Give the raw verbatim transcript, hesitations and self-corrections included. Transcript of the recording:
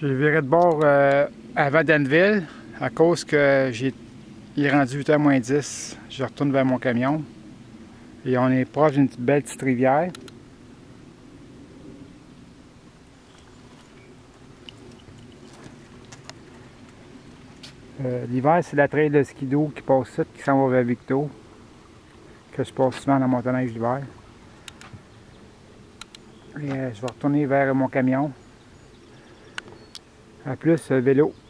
J'ai viré de bord euh, avant Danville à cause que j'ai il est rendu huit heures moins dix. Je retourne vers mon camion. Et on est proche d'une belle petite rivière. Euh, L'hiver, c'est la trail de skido qui passe ça, qui s'en va vers Victo. Que je passe souvent dans la motoneige l'hiver. Et euh, je vais retourner vers mon camion. A plus, vélo.